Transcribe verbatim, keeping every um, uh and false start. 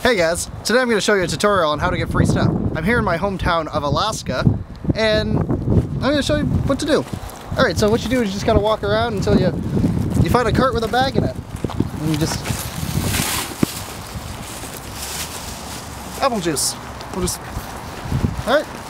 Hey guys, today I'm going to show you a tutorial on how to get free stuff. I'm here in my hometown of Alaska, and I'm going to show you what to do. Alright, so what you do is you just got to walk around until you you find a cart with a bag in it. And you just... apple juice. We'll just... Alright.